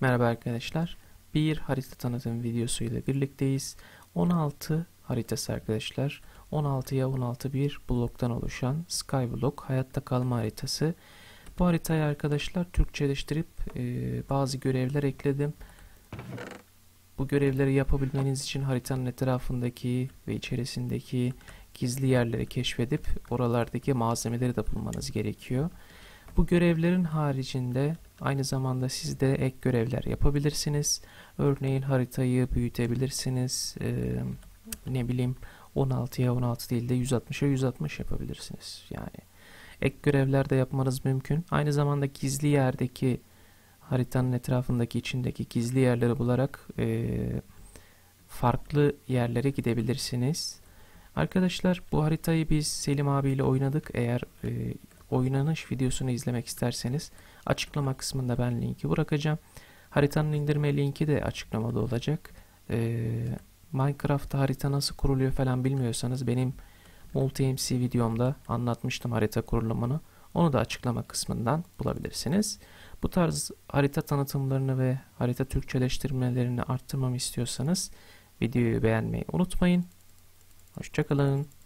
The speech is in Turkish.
Merhaba arkadaşlar. Bir harita tanıtım videosu ile birlikteyiz. 16 haritası arkadaşlar. 16'ya 16 bir bloktan oluşan Skyblock hayatta kalma haritası. Bu haritayı arkadaşlar Türkçeleştirip bazı görevler ekledim. Bu görevleri yapabilmeniz için haritanın etrafındaki ve içerisindeki gizli yerleri keşfedip oralardaki malzemeleri de bulmanız gerekiyor. Bu görevlerin haricinde aynı zamanda siz de ek görevler yapabilirsiniz. Örneğin haritayı büyütebilirsiniz. Ne bileyim 16'ya 16 değil de 160'a 160 yapabilirsiniz. Yani ek görevler de yapmanız mümkün. Aynı zamanda gizli yerdeki haritanın etrafındaki içindeki gizli yerleri bularak farklı yerlere gidebilirsiniz. Arkadaşlar bu haritayı biz Selim abiyle oynadık. Eğer oynanış videosunu izlemek isterseniz açıklama kısmında ben linki bırakacağım. Haritanın indirme linki de açıklamada olacak. Minecraft'ta harita nasıl kuruluyor falan bilmiyorsanız benim Multi-MC videomda anlatmıştım harita kurulumunu. Onu da açıklama kısmından bulabilirsiniz. Bu tarz harita tanıtımlarını ve harita Türkçeleştirmelerini arttırmamı istiyorsanız videoyu beğenmeyi unutmayın. Hoşça kalın.